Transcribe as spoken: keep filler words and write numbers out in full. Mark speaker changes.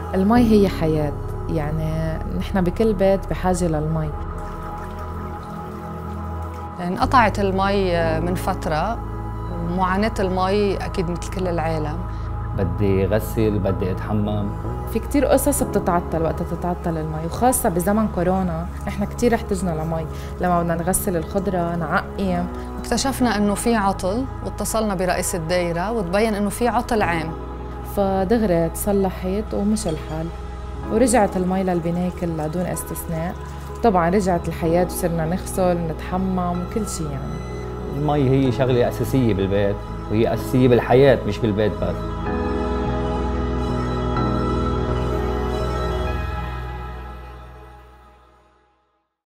Speaker 1: المي هي حياة، يعني نحن بكل بيت بحاجة للمي.
Speaker 2: انقطعت المي من فترة، ومعاناة المي أكيد مثل كل العالم.
Speaker 3: بدي غسل، بدي اتحمم.
Speaker 1: في كتير قصص بتتعطل وقت تتعطل المي، وخاصة بزمن كورونا نحن كتير احتجنا لمي لما بدنا نغسل الخضرة، نعقم.
Speaker 2: اكتشفنا إنه في عطل واتصلنا برئيس الدايرة وتبين إنه في عطل عام،
Speaker 1: فدغري تصلحت ومشى الحال ورجعت المي للبناية كلها دون استثناء. طبعا رجعت الحياة وصرنا نغسل نتحمم وكل شيء. يعني
Speaker 3: المي هي شغلة أساسية بالبيت، وهي أساسية بالحياة مش بالبيت بس.